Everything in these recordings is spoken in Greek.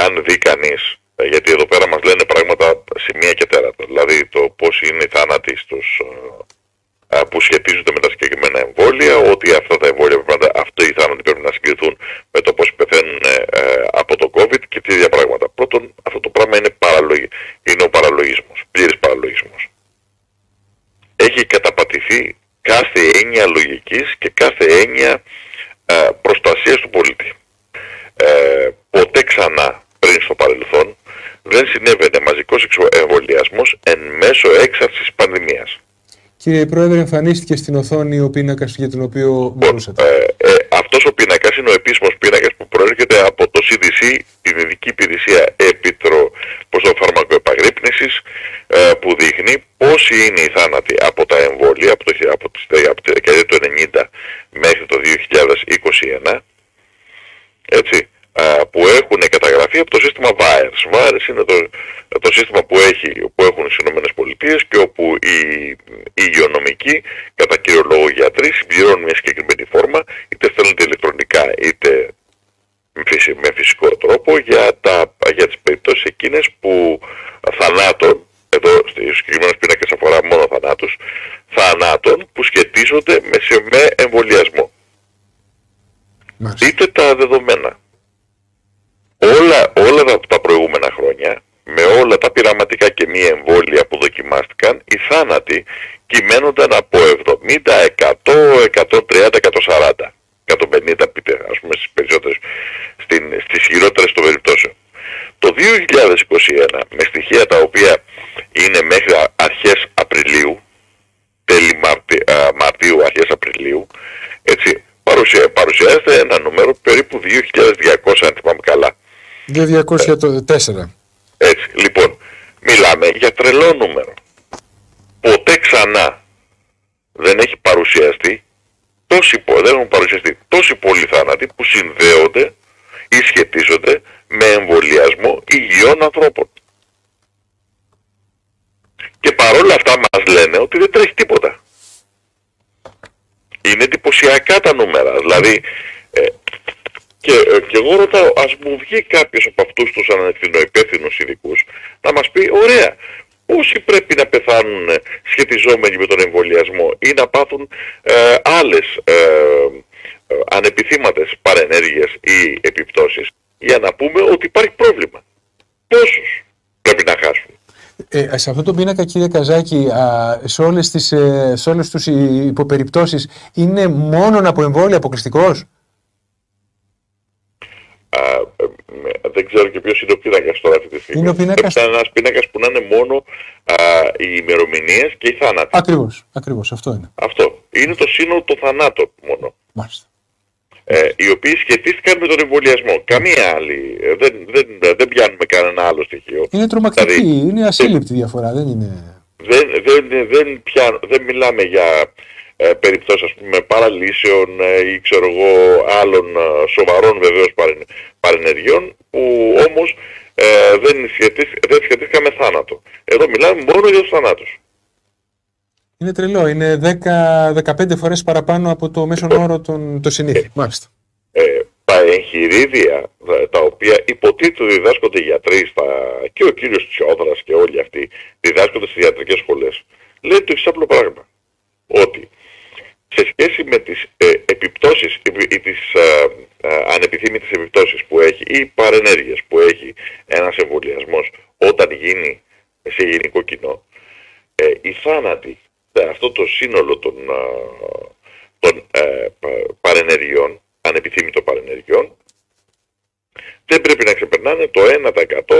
αν δει κανείς, γιατί εδώ πέρα μας λένε πράγματα σημεία και τέρατα, δηλαδή το πώς είναι οι θάνατοι που σχετίζονται με τα συγκεκριμένα εμβόλια, ότι αυτά τα εμβόλια, αυτοί οι θάνατοι πρέπει να συγκριθούν με το πώς πεθαίνουν από το COVID και τέτοια πράγματα. Πρώτον, αυτό το πράγμα είναι ο παραλογισμός, πλήρης παραλογισμός. Έχει καταπατηθεί κάθε έννοια λογικής και κάθε έννοια προστασίας του πολίτη. Ποτέ ξανά πριν στο παρελθόν δεν συνέβαινε μαζικός εμβολιασμός εν μέσω έξαρσης πανδημίας. Κύριε Πρόεδρε, εμφανίστηκε στην οθόνη ο πίνακας για τον οποίο μιλούσατε. Αυτός ο πίνακας είναι ο επίσημος πίνακας που προέρχεται από το CDC, την Ειδική Υπηρεσία Φαρμακοεπαγρύπνησης, που δείχνει πόσοι είναι οι θάνατοι από τα εμβόλια από τη δεκαετία του 90 μέχρι το 2021, έτσι, που έχουν καταγραφεί από το σύστημα VAERS. VAERS είναι το σύστημα που έχουν οι ΗΠΑ και όπου οι υγειονομικοί, κατά κύριο λόγο γιατροί, συμπληρώνουν μια συγκεκριμένη φόρμα, είτε στέλνονται ηλεκτρονικά είτε με φυσικό τρόπο, για τις περιπτώσεις εκείνες που θανάτων, εδώ στους συγκεκριμένους πίνακες αφορά μόνο θανάτων που σχετίζονται με εμβολιασμό. Δείτε τα δεδομένα. Όλα τα προηγούμενα χρόνια, με όλα τα πειραματικά και μη εμβόλια που δοκιμάστηκαν, οι θάνατοι κυμαίνονταν από 70, 100, 130, 140, 150 πείτε, ας πούμε στις περισσότερες, στις χειρότερες των περιπτώσεων. Το 2021, με στοιχεία τα οποία είναι μέχρι αρχές Απριλίου, τέλη Μαρτίου, αρχές Απριλίου, έτσι, παρουσιάζεται ένα νούμερο περίπου 2.200, αν θυμάμαι καλά. 2.204. Έτσι, λοιπόν, μιλάμε για τρελό νούμερο. Ποτέ ξανά δεν έχει παρουσιαστεί τόσοι πολλοί θάνατοι που συνδέονται ή σχετίζονται με εμβολιασμό υγιών ανθρώπων. Και παρόλα αυτά μας λένε ότι δεν τρέχει τίποτα. Είναι εντυπωσιακά τα νούμερα. Δηλαδή, και εγώ ρωτάω, ας μου βγει κάποιος από αυτούς τους ανευθυνοϋπεύθυνους ειδικούς να μας πει, ωραία, πόσοι πρέπει να πεθάνουν σχετιζόμενοι με τον εμβολιασμό ή να πάθουν άλλες ανεπιθύματες παρενέργειες ή επιπτώσεις για να πούμε ότι υπάρχει πρόβλημα. Πόσους πρέπει να χάσουν? Σε αυτό το πίνακα, κύριε Καζάκη, σε όλες τις υποπεριπτώσεις είναι μόνον από εμβόλια αποκλειστικός? Δεν ξέρω και ποιος είναι ο πίνακας τώρα αυτή τη στιγμή. Είναι ο πίνακας... Πρέπει να είναι ένας πίνακας που να είναι μόνο οι ημερομηνίες και οι θάνατοι. Ακριβώς, αυτό είναι. Αυτό. Είναι το σύνολο των θανάτων μόνο. Μάλιστα. Οι οποίοι σχετίστηκαν με τον εμβολιασμό. Καμία άλλη. Δεν πιάνουμε κανένα άλλο στοιχείο. Είναι τρομακτική, δηλαδή, είναι ασύλληπτη διαφορά. Δεν είναι... Δεν μιλάμε για περιπτώσεις, ας πούμε, παραλύσεων ή ξέρω εγώ άλλων σοβαρών βεβαίως παρενεργειών, που όμως δεν σχετίστηκαν με θάνατο. Εδώ μιλάμε μόνο για τους θανάτους. Είναι τρελό, είναι 10-15 φορές παραπάνω από το μέσον όρο το συνήθι. Μάλιστα. Τα εγχειρίδια τα οποία υποτίθεται διδάσκονται οι γιατροί και ο κύριος Τσιόδρας και όλοι αυτοί διδάσκονται στις ιατρικές σχολές, λένε το εξής απλό πράγμα, ότι σε σχέση με τις επιπτώσεις ή τις ανεπιθύμητες επιπτώσεις που έχει ή παρενέργειες που έχει ένας εμβολιασμός όταν γίνει σε γενικό κοινό, οι θάνατοι, αυτό το σύνολο των παρενεργειών, ανεπιθύμητων παρενεργειών, δεν πρέπει να ξεπερνάνε το 1%,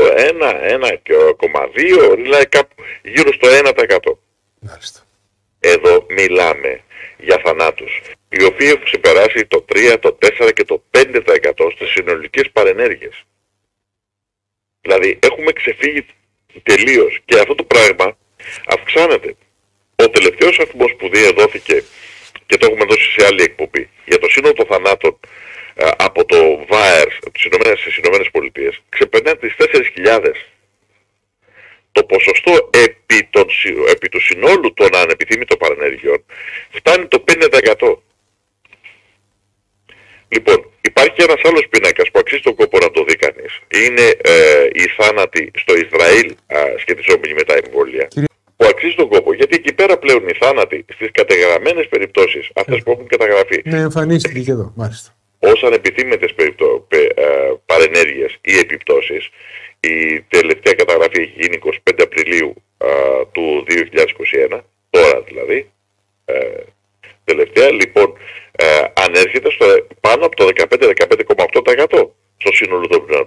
1,2, δηλαδή κάπου γύρω στο 1%. Μάλιστα. Εδώ μιλάμε για θανάτους οι οποίοι έχουν ξεπεράσει το 3, το 4 και το 5% στις συνολικές παρενέργειες. Δηλαδή έχουμε ξεφύγει τελείως και αυτό το πράγμα αυξάνεται. Ο τελευταίος αριθμός που δόθηκε και το έχουμε δώσει σε άλλη εκπομπή για το σύνολο των θανάτων από το VAERS στις Ηνωμένες Πολιτείες ξεπερνάει τις 4.000. Το ποσοστό επί του συνόλου των ανεπιθύμητων παρενεργειών φτάνει το 50%. Λοιπόν, υπάρχει ένας άλλος πίνακας που αξίζει τον κόπο να το δει κανείς. είναι οι θάνατοι στο Ισραήλ σχετιζόμενοι με τα εμβόλια, που αξίζει τον κόπο. Γιατί εκεί πέρα πλέον οι θάνατοι στις καταγεγραμμένες περιπτώσεις, αυτές που έχουν καταγραφεί, ναι, εμφανίστηκε και εδώ, μάλιστα, ως ανεπιθύμητες παρενέργειες ή επιπτώσεις. Η τελευταία καταγραφή έχει γίνει 25 Απριλίου του 2021, τώρα δηλαδή, τελευταία. Λοιπόν, ανέρχεται πάνω από το 15-15,8% στο σύνολο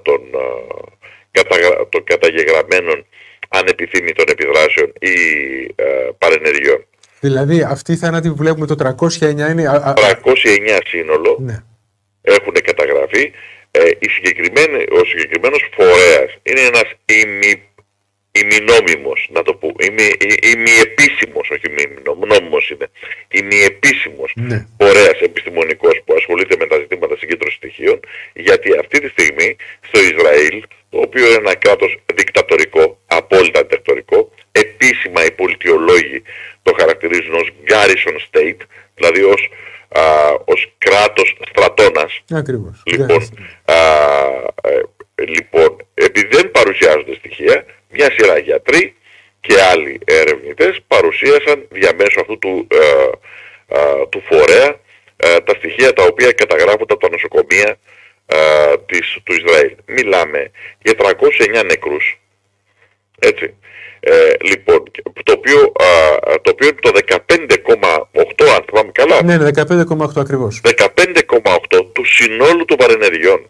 των καταγεγραμμένων ανεπιθύμητων επιδράσεων ή παρενεργειών. Δηλαδή αυτή η θάνατη που βλέπουμε το 309 είναι... 309 σύνολο, ναι, έχουν καταγραφεί. Ο συγκεκριμένος φορέας είναι ένας ημινόμιμος, να το πούμε, ημιεπίσημος, όχι νόμιμος είναι, ημιεπίσημος, ναι, φορέας επιστημονικός που ασχολείται με τα ζητήματα συγκέντρωσης στοιχείων, γιατί αυτή τη στιγμή στο Ισραήλ, το οποίο είναι ένα κράτος δικτατορικό, απόλυτα δικτατορικό, επίσημα οι πολιτιολόγοι το χαρακτηρίζουν ως garrison state, δηλαδή ως κράτος στρατώνας. Ακριβώς. Λοιπόν, επειδή δεν παρουσιάζονται στοιχεία, μια σειρά γιατροί και άλλοι ερευνητές παρουσίασαν διαμέσου αυτού του φορέα τα στοιχεία τα οποία καταγράφονται από τα νοσοκομεία του Ισραήλ. Μιλάμε για 309 νεκρούς, έτσι. Λοιπόν, το οποίο είναι το 15,8, αν θυμάμαι καλά. Ναι, 15,8 ακριβώς. 15,8 του συνόλου των παρενεργειών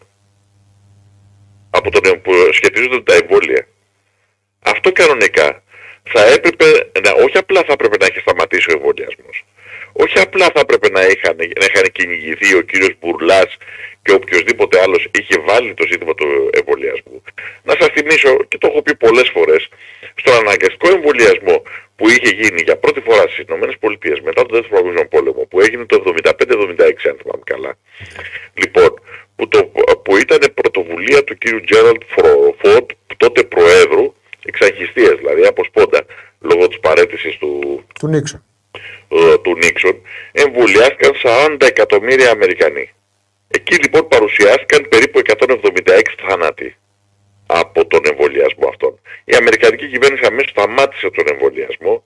που σχετίζονται με τα εμβόλια. Αυτό κανονικά θα έπρεπε όχι απλά θα έπρεπε να έχει σταματήσει ο εμβολιασμός, όχι απλά θα έπρεπε να είχαν κυνηγηθεί ο κύριος Μπουρλάς και οποιοδήποτε άλλος είχε βάλει το ζήτημα του εμβολιασμού. Να σας θυμίσω, και το έχω πει πολλές φορές, στον αναγκαστικό εμβολιασμό που είχε γίνει για πρώτη φορά στις ΗΠΑ μετά τον Δεύτερο Παγκόσμιο Πόλεμο, που έγινε το 75-76, αν θυμάμαι καλά, λοιπόν, που ήταν πρωτοβουλία του κύριου Τζέραλντ Φόρντ, τότε Προέδρου, εξαγχιστίας δηλαδή, από σπόντα, λόγω της παραίτησης του Νίξον, εμβολιάστηκαν 40 εκατομμύρια Αμερικανοί. Εκεί λοιπόν παρουσιάστηκαν περίπου 176 θάνατοι από τον εμβολιασμό αυτόν. Η Αμερικανική κυβέρνηση αμέσως σταμάτησε τον εμβολιασμό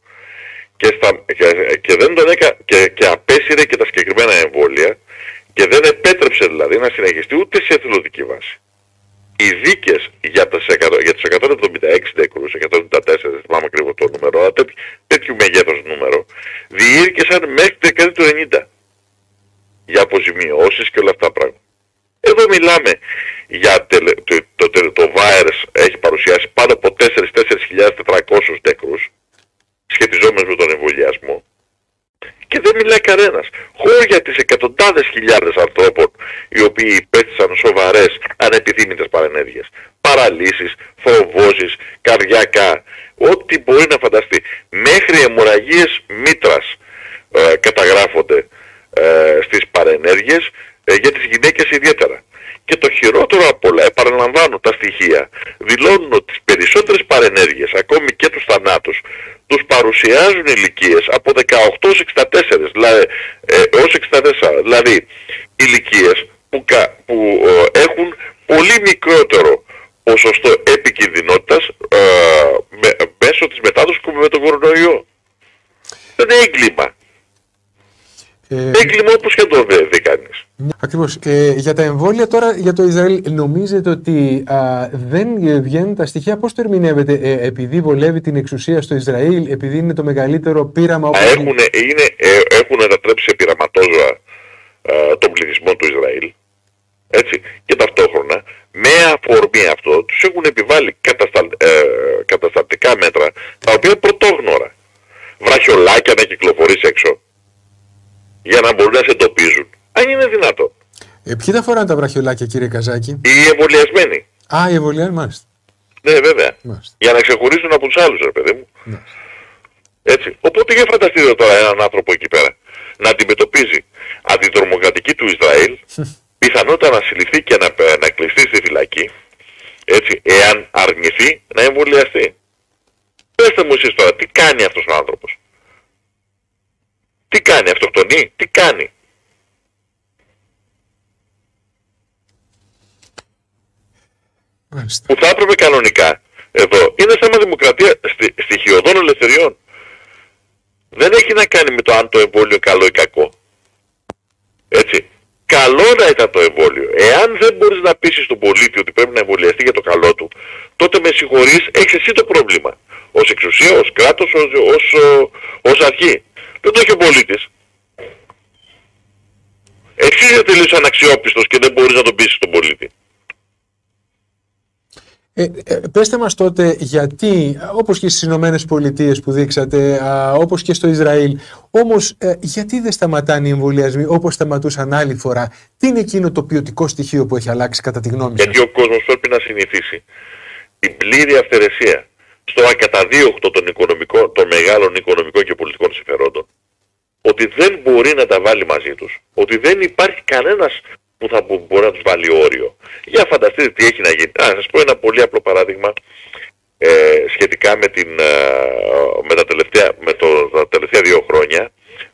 και απέσυρε και τα συγκεκριμένα εμβόλια και δεν επέτρεψε δηλαδή να συνεχιστεί ούτε σε εθελοντική βάση. Οι δίκες για τους 176 νεκρούς, 174, δεν θυμάμαι ακριβώς το νούμερο, αλλά τέτοιου μεγέθους νούμερο, διήρκεσαν μέχρι το δεκαετία του 90 για αποζημιώσεις και όλα αυτά τα πράγματα. Εδώ μιλάμε για το virus έχει παρουσιάσει πάνω από 4.400 νεκρούς σχετιζόμενους με τον εμβολιασμό και δεν μιλάει κανένας. Χώρια τις εκατοντάδες χιλιάδες ανθρώπων οι οποίοι υπέστησαν σοβαρές ανεπιθύμητες παρενέργειες, παραλύσεις, θρομβώσεις, καρδιακά, ό,τι μπορεί να φανταστεί, μέχρι αιμορραγίες μήτρας καταγράφονται στις παρενέργειες, για τις γυναίκες ιδιαίτερα. Και το χειρότερο απ' όλα, επαναλαμβάνω, τα στοιχεία δηλώνουν ότι τις περισσότερες παρενέργειες, ακόμη και τους θανάτους, τους παρουσιάζουν ηλικίες από 18 ως 64, δηλαδή ηλικίες που έχουν πολύ μικρότερο ποσοστό επικινδυνότητας μέσω της μετάδοσης με τον κορονοϊό. Δεν είναι έγκλημα. Έγκλημα όπως και το δει κανείς. Ακριβώς. Για τα εμβόλια τώρα, για το Ισραήλ, νομίζετε ότι δεν βγαίνουν τα στοιχεία? Πώς το ερμηνεύετε? Επειδή βολεύει την εξουσία στο Ισραήλ, επειδή είναι το μεγαλύτερο πείραμα? Έχουν ανατρέψει σε πειραματόζωα τον πληθυσμό του Ισραήλ. Έτσι. Και ταυτόχρονα, με αφορμή αυτό, τους έχουν επιβάλει κατασταλτικά μέτρα, τα οποία πρωτόγνωρα. Βραχιολάκια να κυκλοφορείς έξω, για να μπορούν να σε εντοπίζουν, αν είναι δυνατόν. Ποιοι θα φοράνε τα βραχιολάκια, κύριε Καζάκη? Οι εμβολιασμένοι. Οι εμβολιασμένοι, μάλιστα. Ναι, βέβαια. Μάλιστα. Για να ξεχωρίσουν από τους άλλους, ρε παιδί μου. Μάλιστα. Έτσι. Οπότε για φανταστείτε τώρα έναν άνθρωπο εκεί πέρα να αντιμετωπίζει αντιτρομοκρατική του Ισραήλ, πιθανότητα να συλληφθεί και να κλειστεί στη φυλακή, έτσι, εάν αρνηθεί να εμβολιαστεί. Πέστε μου εσείς τώρα, τι κάνει αυτός ο άνθρωπος? Τι κάνει, αυτοκτονεί, τι κάνει? Μάλιστα. που θα έπρεπε κανονικά εδώ. Είναι θέμα δημοκρατία στοιχειωδών ελευθεριών. Δεν έχει να κάνει με το αν το εμβόλιο καλό ή κακό. Έτσι. Καλό να ήταν το εμβόλιο. Εάν δεν μπορείς να πείσεις τον πολίτη ότι πρέπει να εμβολιαστεί για το καλό του, τότε με συγχωρείς, έχεις εσύ το πρόβλημα. Ως εξουσία, ως κράτος, ως αρχή. Δεν το έχει ο πολίτης. Εσύ είσαι τελείως αναξιόπιστος και δεν μπορείς να τον πείσεις τον πολίτη. Πέστε μας τότε γιατί, όπως και στις Ηνωμένες Πολιτείες που δείξατε, όπως και στο Ισραήλ, όμως γιατί δεν σταματάνε οι εμβολιασμοί όπως σταματούσαν άλλη φορά? Τι είναι εκείνο το ποιοτικό στοιχείο που έχει αλλάξει κατά τη γνώμη σας? Γιατί ο κόσμος πρέπει να συνηθίσει την πλήρη αυθαιρεσία στο ακαταδίωκτο των μεγάλων οικονομικών και πολιτικών συμφερόντων, ότι δεν μπορεί να τα βάλει μαζί τους, ότι δεν υπάρχει κανένας που θα μπορεί να τους βάλει όριο. Για φανταστείτε τι έχει να γίνει. Να σας πω ένα πολύ απλό παράδειγμα σχετικά με τα τελευταία 2 χρόνια,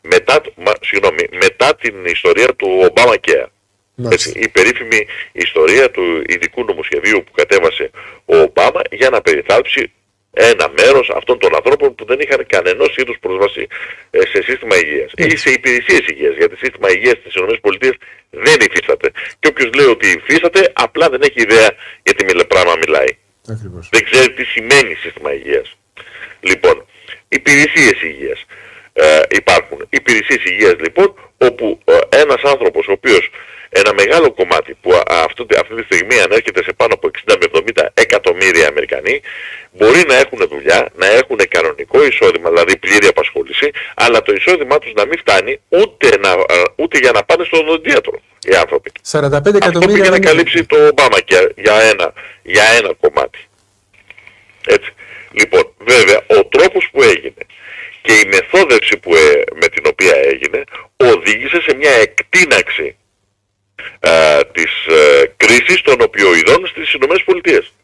μετά την ιστορία του Obamacare. Η περίφημη ιστορία του ειδικού νομοσχεδίου που κατέβασε ο Ομπάμα για να περιθάλψει ένα μέρος αυτών των ανθρώπων που δεν είχαν κανενός είδους πρόσβαση σε σύστημα υγείας ή σε υπηρεσίες υγείας, γιατί σύστημα υγείας στις ΗΠΑ δεν υφίσταται. Και όποιος λέει ότι υφίσταται, απλά δεν έχει ιδέα για τι πράγμα μιλάει. Ακριβώς. Δεν ξέρει τι σημαίνει σύστημα υγείας. Λοιπόν, υπηρεσίες υγείας υπάρχουν. Υπηρεσίες υγείας λοιπόν, όπου ένας άνθρωπος ο οποίος ένα μεγάλο κομμάτι που αυτή τη στιγμή ανέρχεται σε πάνω από 60 με 70 εκατομμύρια Αμερικανοί, μπορεί να έχουν δουλειά, να έχουν κανονικό εισόδημα, δηλαδή πλήρη απασχόληση, αλλά το εισόδημά τους να μην φτάνει ούτε για να πάνε στον οδοντίατρο οι άνθρωποι. 45 εκατομμύρια. Αυτό πήγε να καλύψει το Obamacare για ένα κομμάτι. Έτσι. Λοιπόν, βέβαια, ο τρόπος που έγινε και η μεθόδευση με την οποία έγινε οδήγησε σε μια εκτείναξη της κρίσης των οπιοειδών στις Ηνωμένες Πολιτείες.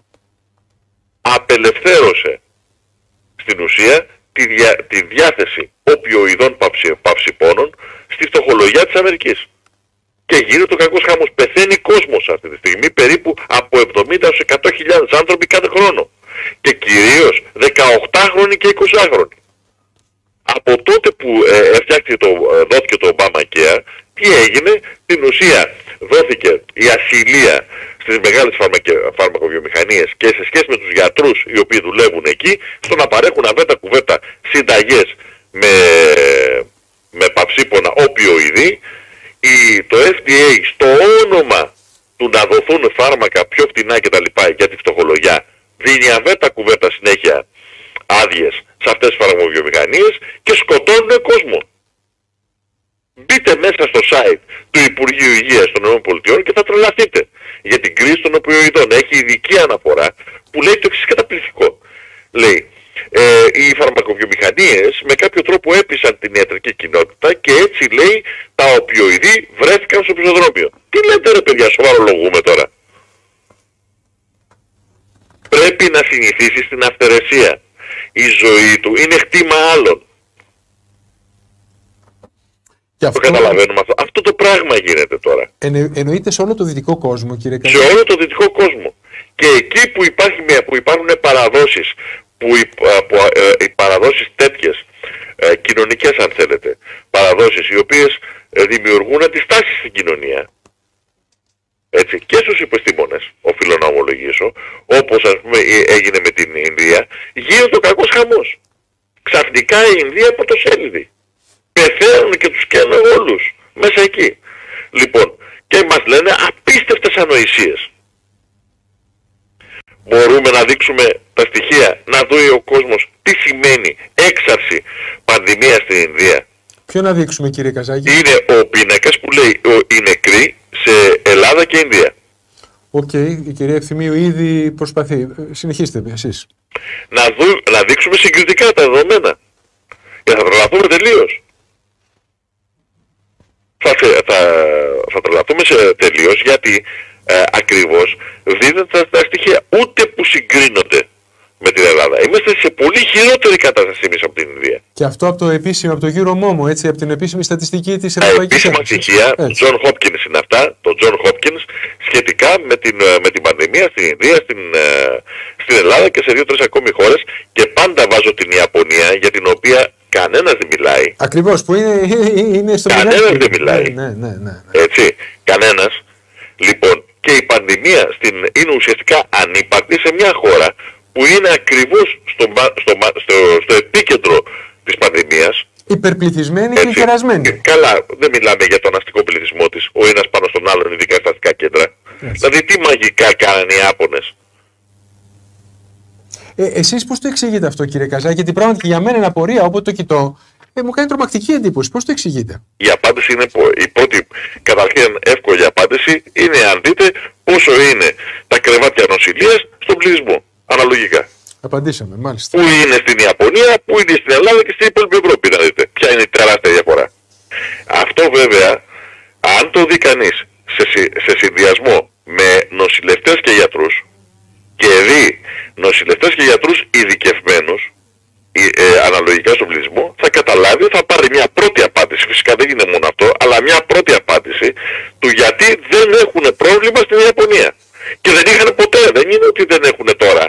Απελευθέρωσε στην ουσία τη διάθεση οπιοειδών παυσιπώνων στη φτωχολογιά της Αμερικής. Και γίνεται ο κακός χαμός. Πεθαίνει κόσμος αυτή τη στιγμή, περίπου από 70 έως 100.000 άνθρωποι κάθε χρόνο. Και κυρίως 18χρονοι και 20χρονοι. Από τότε που δόθηκε το Obamacare, τι έγινε? Στην ουσία δόθηκε η ασυλία στις μεγάλες φαρμακοβιομηχανίες και σε σχέση με τους γιατρούς οι οποίοι δουλεύουν εκεί, στο να παρέχουν αβέτα κουβέτα συνταγές με παυσίπονα οπιοειδή. Το FDA στο όνομα του να δοθούν φάρμακα πιο φτηνά κτλ. Για τη φτωχολογιά, δίνει αβέτα κουβέτα συνέχεια άδειες σε αυτές τις φαρμακοβιομηχανίες και σκοτώνουν κόσμο. Μπείτε μέσα στο site του Υπουργείου Υγείας των ΗΠΑ και θα τρελαθείτε για την κρίση των οπιοειδών. Έχει ειδική αναφορά που λέει το εξής καταπληκτικό. Λέει, οι φαρμακοβιομηχανίες με κάποιο τρόπο έπεισαν την ιατρική κοινότητα και έτσι, λέει, τα οπιοειδή βρέθηκαν στο πεζοδρόμιο. Τι λέτε ρε παιδιά, σοβαρολογούμε τώρα? Πρέπει να συνηθίσει στην αυθαιρεσία. Η ζωή του είναι χτήμα άλλων. Και αυτό... Το καταλαβαίνουμε αυτό. Αυτό το πράγμα γίνεται τώρα. Εννοείται σε όλο το δυτικό κόσμο, κύριε Καζάκη. Σε όλο το δυτικό κόσμο. Και εκεί που υπάρχουν παραδόσεις, οι παραδόσεις τέτοιες, κοινωνικές αν θέλετε, παραδόσεις οι οποίες δημιουργούν αντιστάσεις στην κοινωνία, έτσι, και στους επιστήμονες, οφείλω να ομολογήσω, όπως ας πούμε έγινε με την Ινδία, γίνεται ο κακός χαμός. Ξαφνικά η Ινδία πρωτοσέλιδη. Πεθαίνουν και τους καίνουν όλους μέσα εκεί. Λοιπόν, και μας λένε απίστευτες ανοησίες. Μπορούμε να δείξουμε τα στοιχεία, να δει ο κόσμος τι σημαίνει έξαρση πανδημία στην Ινδία. Ποιο να δείξουμε, κύριε Καζάκη? Είναι ο πίνακας που λέει οι νεκροί σε Ελλάδα και Ινδία. Οκ, η κυρία Ευθυμίου ήδη προσπαθεί. Συνεχίστε εσείς. Να δείξουμε συγκριτικά τα δεδομένα. Και θα τρελαθούμε τελείως. Θα τρελαθούμε τελείως γιατί ακριβώς δίνονται τα στοιχεία ούτε που συγκρίνονται με την Ελλάδα. Είμαστε σε πολύ χειρότερη κατάσταση εμείς από την Ινδία. Και αυτό από το επίσημο, από το Euromom, έτσι, από την επίσημη στατιστική της Ευρωπαϊκής Ένωσης. Επίσημα στοιχεία, του John Hopkins είναι αυτά, το John Hopkins, σχετικά με την πανδημία στην Ινδία, στην Ελλάδα και σε 2-3 ακόμη χώρες, και πάντα βάζω την Ιαπωνία, για την οποία κανένας δεν μιλάει. Ακριβώς, που είναι στο κανένας δεν μιλάει. Ναι. Έτσι, κανένας. Λοιπόν, και η πανδημία είναι ουσιαστικά ανύπαρκτη σε μια χώρα που είναι ακριβώς στο επίκεντρο της πανδημίας. Υπερπληθυσμένη και γερασμένη. Καλά, δεν μιλάμε για τον αστικό πληθυσμό της, ο ένας πάνω στον άλλον, ειδικά στα αστικά κέντρα. Δηλαδή τι μαγικά κάνανε οι Ιάπωνες. Εσείς πώς το εξηγείτε αυτό, κύριε Καζάκη? Γιατί πράγματι για μένα είναι απορία, όποτε το κοιτώ, μου κάνει τρομακτική εντύπωση. Πώς το εξηγείτε? Η απάντηση είναι, η πρώτη καταρχήν εύκολη απάντηση είναι, αν δείτε πόσο είναι τα κρεβάτια νοσηλείας στον πληθυσμό, αναλογικά. Απαντήσαμε, μάλιστα. Πού είναι στην Ιαπωνία, πού είναι στην Ελλάδα και στην υπόλοιπη Ευρώπη, να δείτε. Ποια είναι η τεράστια διαφορά. Αυτό βέβαια, αν το δει κανείς σε συνδυασμό με νοσηλευτές και γιατρούς, και δει νοσηλευτές και γιατρούς ειδικευμένους, αναλογικά στον πληθυσμό, θα καταλάβει, θα πάρει μια πρώτη απάντηση. Φυσικά δεν είναι μόνο αυτό, αλλά μια πρώτη απάντηση του γιατί δεν έχουν πρόβλημα στην Ιαπωνία. Και δεν είχαν ποτέ, δεν είναι ότι δεν έχουν τώρα.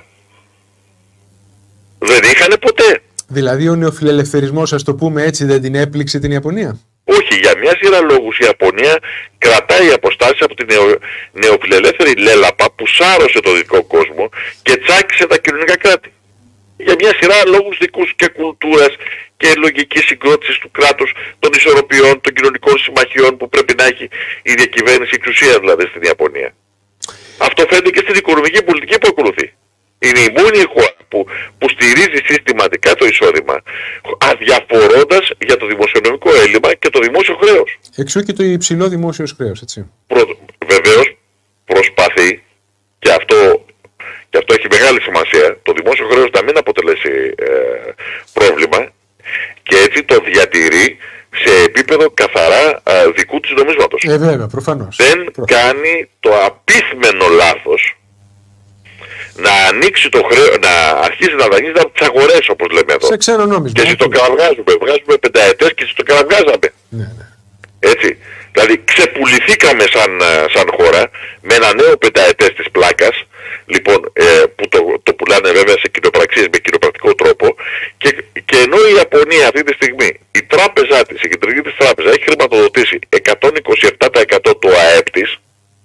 Δεν είχαν ποτέ. Δηλαδή ο νεοφιλελευθερισμός, ας το πούμε έτσι, δεν την έπληξε την Ιαπωνία? Όχι, για μια σειρά λόγους η Ιαπωνία κρατάει αποστάσεις από την νεοφιλελεύθερη λέλαπα που σάρωσε το δυτικό κόσμο και τσάκισε τα κοινωνικά κράτη. Για μια σειρά λόγους δικούς και κουλτούρας και λογικής συγκρότησης του κράτους, των ισορροπιών, των κοινωνικών συμμαχιών που πρέπει να έχει η διακυβέρνηση, η εξουσία δηλαδή στην Ιαπωνία. Αυτό φαίνεται και στην οικονομική πολιτική που ακολουθεί. Είναι η μόνη χώρα που στηρίζει συστηματικά το εισόδημα, αδιαφορώντας για το δημοσιονομικό έλλειμμα και το δημόσιο χρέος. Εξού και το υψηλό δημόσιο χρέος, έτσι. Βεβαίως προσπαθεί, και αυτό έχει μεγάλη σημασία, το δημόσιο χρέος να μην αποτελέσει πρόβλημα, και έτσι το διατηρεί σε επίπεδο καθαρά δικού της νομίσματος. Βέβαια, προφανώς. Δεν κάνει το απίθμενο λάθος να ανοίξει το χρέος, να αρχίσει να δανείζει από τις αγορές, όπως λέμε εδώ. Σε ξένο νόμισμα. Και εσύ το κραυγάζουμε. Βγάζουμε πενταετές και εσύ το κραυγάζαμε. Ναι. Έτσι. Δηλαδή ξεπουληθήκαμε σαν χώρα με ένα νέο πενταετές της πλάκας, λοιπόν, που το πουλάνε βέβαια σε κοινοπραξίες με κοινοπρακτικό τρόπο, και ενώ η Ιαπωνία αυτή τη στιγμή, η τράπεζά της, η κεντρική της τράπεζα, έχει χρηματοδοτήσει 127% του ΑΕΠ της,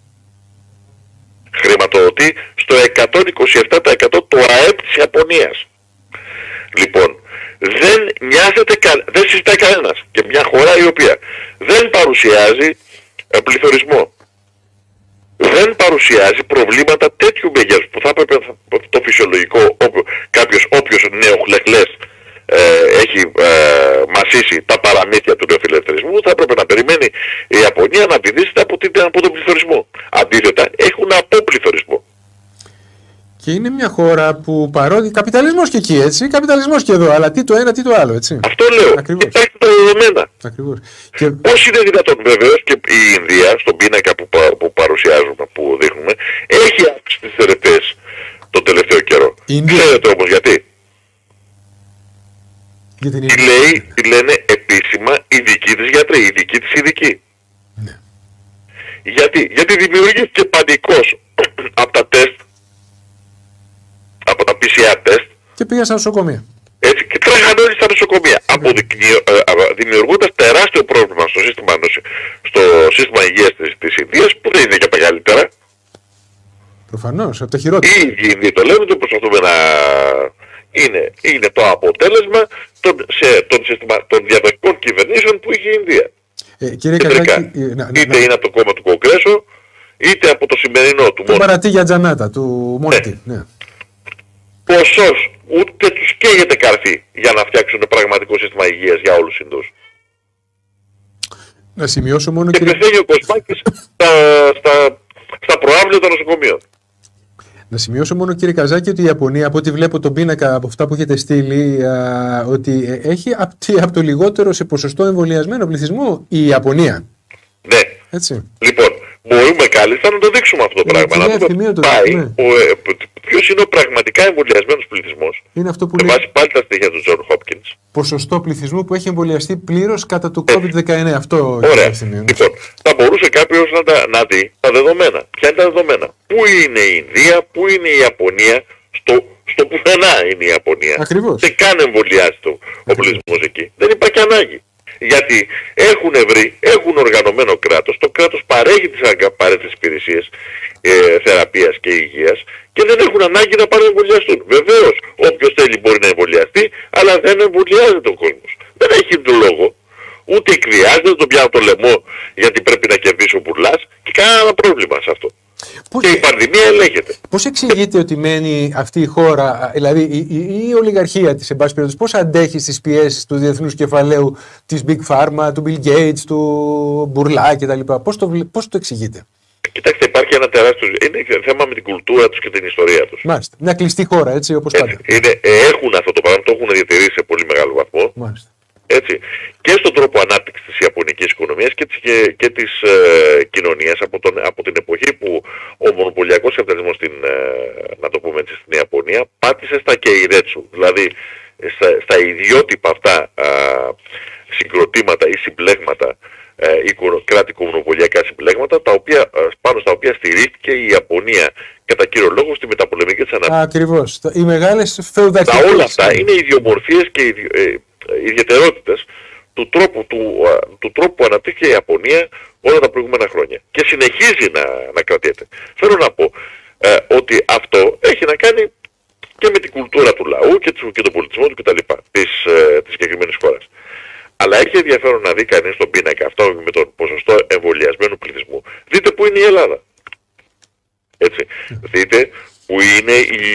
χρηματοδοτεί στο 127% του ΑΕΠ της Ιαπωνίας. Λοιπόν, δεν συζητάει κανένας. Και μια χώρα η οποία δεν παρουσιάζει πληθωρισμό, δεν παρουσιάζει προβλήματα τέτοιου μεγέθους που θα έπρεπε το φυσιολογικό, όποιος νεοχλεχλές έχει μασίσει τα παραμύθια του νεοφιλελευθερισμού, θα έπρεπε να περιμένει η Ιαπωνία να πηδήσεται από τον πληθωρισμό. Αντίθετα, έχουν αποπληθωρισμό. Και είναι μια χώρα που παρότι καπιταλισμός και εκεί, έτσι, καπιταλισμός και εδώ, αλλά τι το ένα, τι το άλλο, έτσι. Αυτό λέω. Κοιτάξτε τα δεδομένα. Ακριβώς. Πώς είναι δυνατόν, βεβαίως, και η Ινδία, στον πίνακα που παρουσιάζουμε, που δείχνουμε, έχει αύξηση τις θερετές τον τελευταίο καιρό. Ξέρετε όμως γιατί? Τι λένε επίσημα οι δικοί της γιατροί, οι δικοί της ειδικοί. Ναι. Γιατί δημιουργήθηκε πανικός από τα τεστ, από τα PCR τεστ, και πήγαν στα νοσοκομεία. Έτσι, και τρέχαν όλοι στα νοσοκομεία. Δημιουργώντας τεράστιο πρόβλημα στο σύστημα υγείας της Ινδίας, που δεν είναι για μεγαλύτερα. Προφανώς, από τα χειρότερα. Οι ίδιοι Ινδοί το λένε, το προσπαθούμε να... Είναι το αποτέλεσμα των διαδοχικών κυβερνήσεων που είχε η Ινδία. Κύριε Καζάκη, είτε είναι από το κόμμα του Κογκρέσο, είτε από το σημερινό του Μόντι. Παρατή για Τζανάτα, του Μόντι. Ναι. Ποσός ούτε τους καίγεται καρφί για να φτιάξουν πραγματικό σύστημα υγείας για όλους τους Ινδούς. Να σημειώσω μόνο, και πεθαίνει ο Κοσμάκης στα προάβλια των νοσοκομείων. Να σημειώσω μόνο, κύριε Καζάκη, ότι η Ιαπωνία, από ό,τι βλέπω τον πίνακα από αυτά που έχετε στείλει, ότι έχει από το λιγότερο σε ποσοστό εμβολιασμένο πληθυσμό η Ιαπωνία. Ναι. Έτσι. Λοιπόν, μπορούμε κάλλιστα να το δείξουμε αυτό το πράγμα. Να δούμε πάει, ποιος είναι ο πραγματικά εμβολιασμένος πληθυσμός. Είναι αυτό που Με λέει. βάση πάλι τα στοιχεία του John Hopkins. Ποσοστό πληθυσμού που έχει εμβολιαστεί πλήρως κατά του COVID-19. Αυτό Ωραία. είναι. Λοιπόν, θα μπορούσε κάποιος να δει τα δεδομένα. Ποια είναι τα δεδομένα. Πού είναι η Ινδία, πού είναι η Ιαπωνία, στο πουθενά είναι η Ιαπωνία. Ακριβώς. Δεν καν εμβολιάζει ο πληθυσμός εκεί. Δεν υπάρχει ανάγκη. Γιατί έχουν οργανωμένο κράτος, το κράτος παρέχει τις απαραίτητες υπηρεσίες θεραπείας και υγείας και δεν έχουν ανάγκη να πάνε να εμβολιαστούν. Βεβαίως, όποιος θέλει μπορεί να εμβολιαστεί, αλλά δεν εμβολιάζεται ο κόσμος. Δεν έχει τον λόγο. Ούτε εκβιάζεται, τον πιάνει το λαιμό γιατί πρέπει να κερδίσει ο μπουρλάς και κανένα πρόβλημα σε αυτό. Και η πανδημία ελέγχεται. Πώς εξηγείται ότι μένει αυτή η χώρα, δηλαδή η ολιγαρχία της, εν πάση περιπτώσει, πώς αντέχει στις πιέσεις του διεθνούς κεφαλαίου, της Big Pharma, του Bill Gates, του Μπουρλά κτλ. Πώς το εξηγείτε? Κοιτάξτε, υπάρχει ένα τεράστιο. Είναι θέμα με την κουλτούρα τους και την ιστορία τους. Μάλιστα. Μια κλειστή χώρα, έτσι, όπως πάντα. Έχουν αυτό το πράγμα, το έχουν διατηρήσει σε πολύ μεγάλο βαθμό. Μάλιστα. Έτσι, και στον τρόπο ανάπτυξης της ιαπωνικής οικονομίας και της κοινωνίας από την εποχή που ο μονοπωλιακός καπιταλισμός να το πούμε έτσι, στην Ιαπωνία πάτησε στα κεϊρέτσου, δηλαδή στα ιδιότυπα αυτά συγκροτήματα ή συμπλέγματα, κρατικο-μονοπωλιακά συμπλέγματα, πάνω στα οποία στηρίχθηκε η Ιαπωνία κατά κύριο λόγο στη μεταπολεμική της ανάπτυξη. Ακριβώς. Οι μεγάλες φεουδαρχίες. Τα όλα αυτά είναι ιδιομορφίες και ιδιαιτερότητες του τρόπου που αναπτύχθηκε η Ιαπωνία όλα τα προηγούμενα χρόνια. Και συνεχίζει να κρατιέται. Θέλω να πω ότι αυτό έχει να κάνει και με την κουλτούρα του λαού και τον πολιτισμό του κτλ. Της συγκεκριμένης χώρας. Αλλά έχει ενδιαφέρον να δει κανείς τον πίνακα αυτό με τον ποσοστό εμβολιασμένου πληθυσμού. Δείτε πού είναι η Ελλάδα. Έτσι. Δείτε πού είναι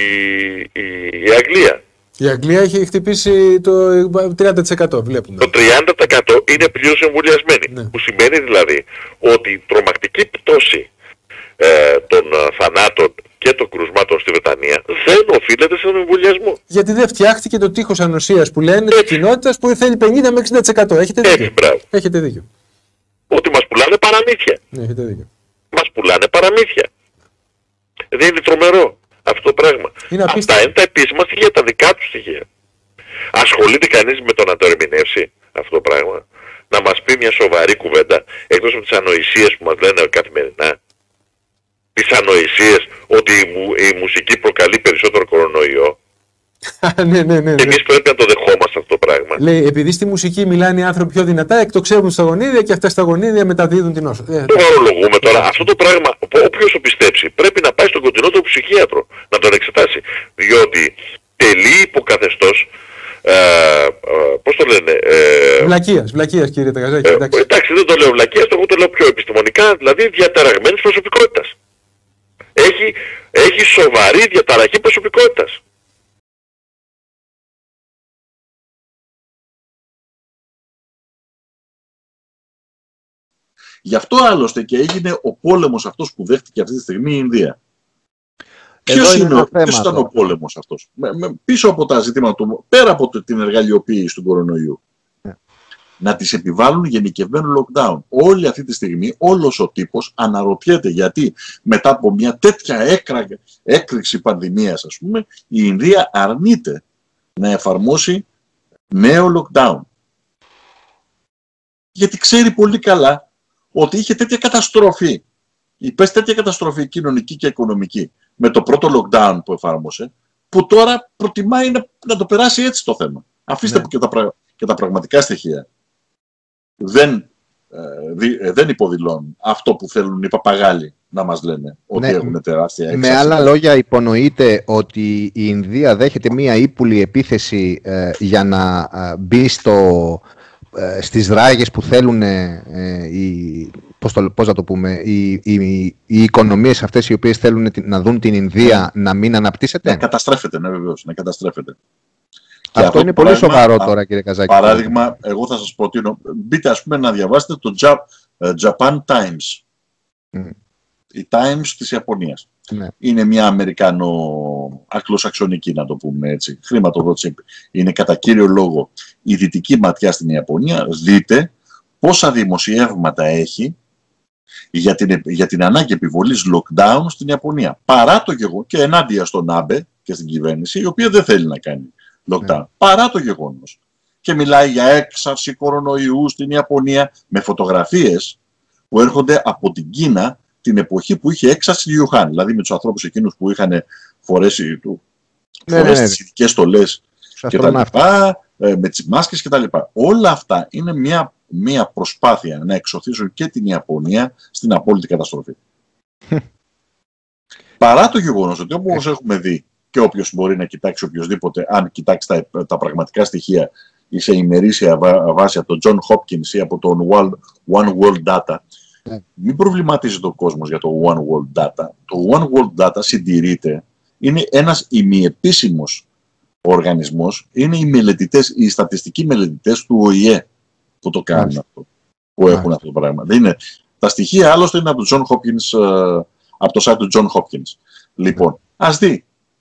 η Αγγλία. Η Αγγλία έχει χτυπήσει το 30%, βλέπουμε. Το 30% είναι πλήρως εμβολιασμένοι. Ναι. Που σημαίνει δηλαδή ότι η τρομακτική πτώση των θανάτων και των κρουσμάτων στη Βρετανία δεν οφείλεται στον εμβολιασμό. Γιατί δεν φτιάχτηκε το τείχος ανοσίας που λένε της κοινότητας που θέλει 50 με 60%. Έχετε δίκιο. Έχετε δίκιο. Ότι μας πουλάνε παραμύθια. Ναι, έχετε δίκιο. Μας πουλάνε παραμύθια. Δεν είναι τρομερό αυτό το πράγμα. Αυτά είναι τα επίσημα στοιχεία, τα δικά του στοιχεία. Ασχολείται κανείς με το να το ερμηνεύσει αυτό το πράγμα, να μας πει μια σοβαρή κουβέντα, εκτός από τις ανοησίες που μας λένε καθημερινά, τις ανοησίες ότι η μουσική προκαλεί περισσότερο κορονοϊό. Ναι. Και εμείς πρέπει να το δεχόμαστε αυτό το πράγμα. Λέει, επειδή στη μουσική μιλάνε οι άνθρωποι πιο δυνατά, εκτοξεύουν στα γονίδια και αυτά στα γονίδια μεταδίδουν την νόσο. Το ορολογούμε τώρα. Αυτό το πράγμα, όποιος το πιστέψει, πρέπει να πάει στον κοντινότερο ψυχίατρο να τον εξετάσει. Διότι τελεί υποκαθεστώς. Πώς το λένε. Βλακείας κύριε Ταγαζάκη. Εντάξει, δεν το λέω βλακείας, εγώ το λέω πιο επιστημονικά, δηλαδή διαταραγμένης προσωπικότητας. Έχει σοβαρή διαταραχή προσωπικότητας. Γι' αυτό άλλωστε και έγινε ο πόλεμος αυτός που δέχτηκε αυτή τη στιγμή η Ινδία. Ποιος ήταν ο πόλεμος αυτός? Πίσω από τα ζητήματα του, πέρα από την εργαλειοποίηση του κορονοϊού. Να τις επιβάλλουν γενικευμένο lockdown. Όλη αυτή τη στιγμή όλος ο τύπος αναρωτιέται γιατί μετά από μια τέτοια έκρηξη πανδημίας, ας πούμε, η Ινδία αρνείται να εφαρμόσει νέο lockdown. Γιατί ξέρει πολύ καλά ότι είχε τέτοια καταστροφή, τέτοια καταστροφή κοινωνική και οικονομική με το πρώτο lockdown που εφάρμοσε, που τώρα προτιμάει να το περάσει έτσι το θέμα. Αφήστε που και τα πραγματικά στοιχεία δεν υποδηλώνουν αυτό που θέλουν οι παπαγάλοι να μας λένε, ότι έχουν τεράστια έξαρση. Με άλλα λόγια, υπονοείται ότι η Ινδία δέχεται μία ύπουλη επίθεση για να μπει στις δράγες που θέλουν πώς να το πούμε, οι οικονομίες αυτές οι οποίες θέλουν να δουν την Ινδία να μην αναπτύσσεται. Να καταστρέφεται, βεβαίως, να καταστρέφεται. Αυτό είναι πολύ σοβαρό τώρα, κύριε Καζάκη. Παράδειγμα, εγώ θα σας προτείνω, μπείτε ας πούμε να διαβάσετε το Japan Times. Η Times της Ιαπωνίας. Ναι. Είναι μια Αμερικανο-αγγλοσαξονική, να το πούμε έτσι, χρηματοδότηση. Είναι κατά κύριο λόγο η δυτική ματιά στην Ιαπωνία. Δείτε πόσα δημοσιεύματα έχει για την ανάγκη επιβολής lockdown στην Ιαπωνία. Παρά το γεγονός, και ενάντια στον Άμπε και στην κυβέρνηση, η οποία δεν θέλει να κάνει lockdown. Παρά το γεγονός. Και μιλάει για έξαρση κορονοϊού στην Ιαπωνία με φωτογραφίες που έρχονται από την Κίνα την εποχή που είχε έξαρση στη Ιουχάν. Δηλαδή με τους ανθρώπους εκείνους που είχαν φορέσει τις ειδικές στολές και τα λοιπά, με τις μάσκες και τα λοιπά. Όλα αυτά είναι μια προσπάθεια να εξωθήσουν και την Ιαπωνία στην απόλυτη καταστροφή. Παρά το γεγονός ότι όπως έχουμε δει και όποιος μπορεί να κοιτάξει οποιοδήποτε, αν κοιτάξει τα πραγματικά στοιχεία ή σε ημερήσια βάση από τον John Hopkins ή από τον One World Data, μην προβληματίζει τον κόσμος για το One World Data. Το One World Data συντηρείται, είναι ένας ημιεπίσημος οργανισμός, είναι οι στατιστικοί μελετητές του ΟΗΕ που το κάνουν αυτό, που έχουν αυτό το πράγμα. Δεν είναι, τα στοιχεία άλλωστε είναι από το John Hopkins, από το site του John Hopkins. Λοιπόν, ας δει,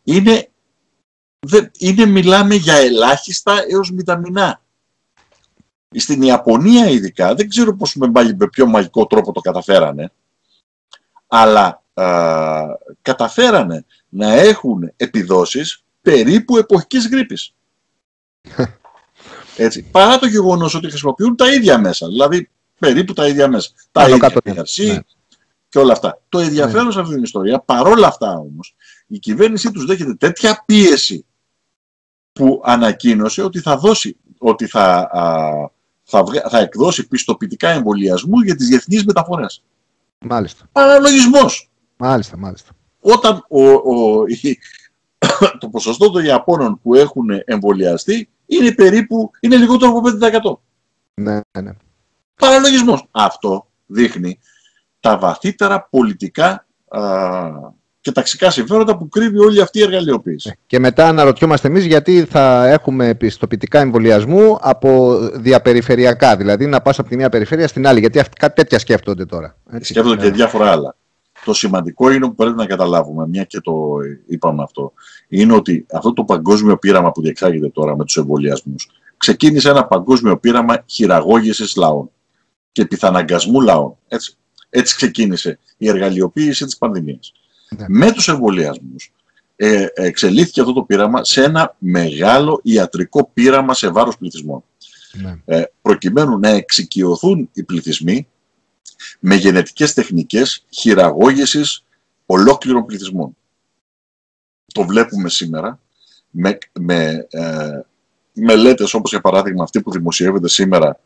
μιλάμε για ελάχιστα έως μηδαμινά. Στην Ιαπωνία ειδικά, δεν ξέρω πώς με ποιο μαγικό τρόπο το καταφέρανε, αλλά καταφέρανε να έχουν επιδόσεις περίπου εποχικής γρίπης. Έτσι, παρά το γεγονός ότι χρησιμοποιούν τα ίδια μέσα, δηλαδή περίπου τα ίδια μέσα, τα ίδια PRC και όλα αυτά. Το ενδιαφέρον σε αυτή την ιστορία, παρόλα αυτά όμως, η κυβέρνησή τους δέχεται τέτοια πίεση που ανακοίνωσε ότι θα εκδώσει πιστοποιητικά εμβολιασμού για τις διεθνείς μεταφορές. Μάλιστα. Παραλογισμός. Μάλιστα. Όταν το ποσοστό των Ιαπώνων που έχουν εμβολιαστεί είναι λιγότερο από 5%. Ναι. Παραλογισμός. Αυτό δείχνει τα βαθύτερα πολιτικά και ταξικά συμφέροντα που κρύβει όλη αυτή η εργαλειοποίηση. Και μετά αναρωτιόμαστε εμείς γιατί θα έχουμε πιστοποιητικά εμβολιασμού από διαπεριφερειακά, δηλαδή να πας από τη μία περιφέρεια στην άλλη, γιατί κάτι τέτοια σκέφτονται τώρα. Έτσι. Σκέφτονται και διάφορα άλλα. Το σημαντικό είναι που πρέπει να καταλάβουμε, μια και το είπαμε αυτό, είναι ότι αυτό το παγκόσμιο πείραμα που διεξάγεται τώρα με τους εμβολιασμούς ξεκίνησε ένα παγκόσμιο πείραμα χειραγώγησης λαών και πιθαναγκασμού λαών. Έτσι ξεκίνησε η εργαλειοποίηση της πανδημίας. Με τους εμβολιασμούς εξελίχθηκε αυτό το πείραμα σε ένα μεγάλο ιατρικό πείραμα σε βάρος πληθυσμών. Προκειμένου να εξοικειωθούν οι πληθυσμοί με γενετικές τεχνικές χειραγώγησης ολόκληρων πληθυσμών. Το βλέπουμε σήμερα με μελέτες όπως για παράδειγμα αυτή που δημοσιεύεται σήμερα,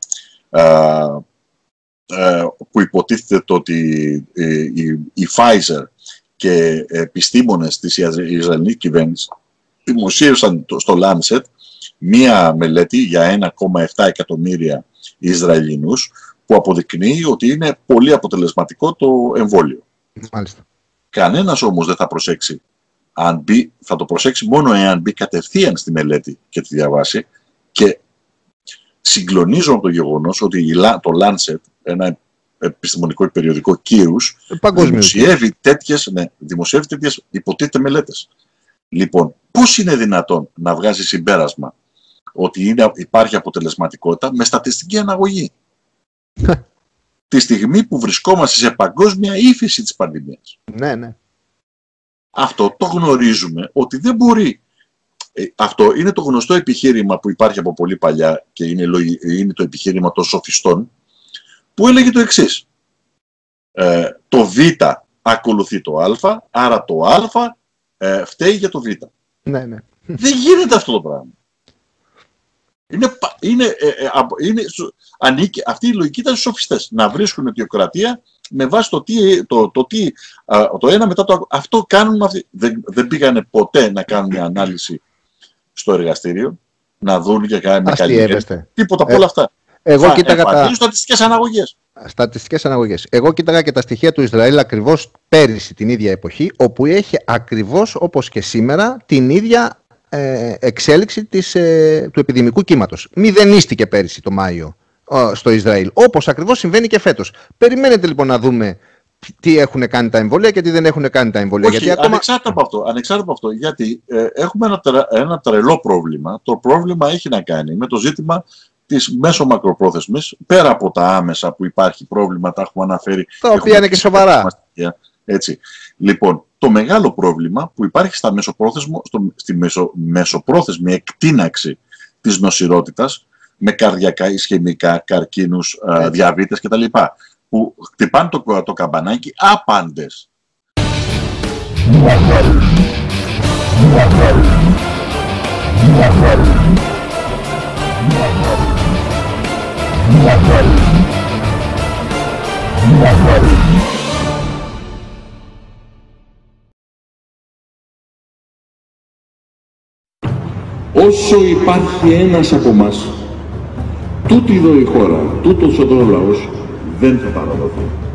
που υποτίθεται ότι η Pfizer και επιστήμονες της Ισραηλινής κυβέρνησης δημοσίευσαν στο Lancet μία μελέτη για 1,7 εκατομμύρια Ισραηλινούς που αποδεικνύει ότι είναι πολύ αποτελεσματικό το εμβόλιο. Μάλιστα. Κανένας όμως δεν θα προσέξει, θα το προσέξει μόνο εάν μπει κατευθείαν στη μελέτη και τη διαβάσει, και συγκλονίζω από το γεγονός ότι το Lancet, ένα επιστημονικό περιοδικό κύρους, δημοσιεύει τέτοιες υποτίθεται μελέτες. Λοιπόν, πώς είναι δυνατόν να βγάζει συμπέρασμα ότι υπάρχει αποτελεσματικότητα με στατιστική αναγωγή τη στιγμή που βρισκόμαστε σε παγκόσμια ύφεση της πανδημίας? Ναι. Αυτό το γνωρίζουμε ότι δεν μπορεί. Αυτό είναι το γνωστό επιχείρημα που υπάρχει από πολύ παλιά και είναι το επιχείρημα των σοφιστών, που έλεγε το εξής. Το Β ακολουθεί το Α, άρα το Α φταίει για το Β. Ναι. Δεν γίνεται αυτό το πράγμα. Αυτή η λογική ήταν στους σοφιστές. Να βρίσκουν αιτιοκρατία με βάση το ένα μετά το άλλο. Αυτό κάνουν αυτοί. Δεν πήγανε ποτέ να κάνουν μια ανάλυση στο εργαστήριο, να δουν και κάνουν τίποτα από όλα αυτά. Εγώ κοίταγα στατιστικές αναγωγές. Εγώ κοίταγα και τα στοιχεία του Ισραήλ ακριβώς πέρυσι την ίδια εποχή, όπου είχε ακριβώς όπως και σήμερα την ίδια εξέλιξη του επιδημικού κύματος. Μηδενίστηκε πέρυσι το Μάιο στο Ισραήλ, όπως ακριβώς συμβαίνει και φέτος. Περιμένετε λοιπόν να δούμε τι έχουν κάνει τα εμβόλια και τι δεν έχουν κάνει τα εμβόλια. Όχι, γιατί ακόμα... ανεξάρτητα από αυτό, γιατί έχουμε ένα τρελό πρόβλημα. Το πρόβλημα έχει να κάνει με το ζήτημα τις μέσο-μακροπρόθεσμες, πέρα από τα άμεσα που υπάρχει πρόβλημα, τα έχουμε αναφέρει. Τα οποία είναι και σοβαρά. Έτσι. Λοιπόν, το μεγάλο πρόβλημα που υπάρχει στη μεσοπρόθεσμη εκτείναξη της νοσηρότητας με καρδιακά, ισχαιμικά, καρκίνους, διαβήτες κτλ. Που χτυπάνε το καμπανάκι άπαντες. Όσο υπάρχει ένας από μας, τούτη εδώ η χώρα, τούτος εδώ ο λαός δεν θα παραδοθεί.